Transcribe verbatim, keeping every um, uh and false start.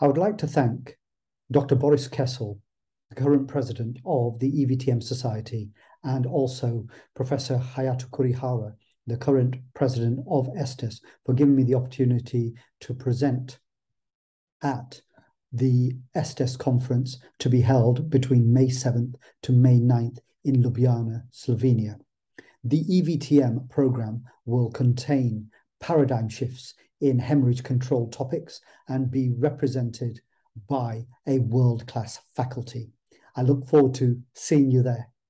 I would like to thank Doctor Boris Kessel, the current president of the E V T M Society, and also Professor Hayato Kurihara, the current president of ESTES, for giving me the opportunity to present at the ESTES conference to be held between May seventh to May ninth in Ljubljana, Slovenia. The E V T M program will contain paradigm shifts in hemorrhage control topics and be represented by a world-class faculty. I look forward to seeing you there.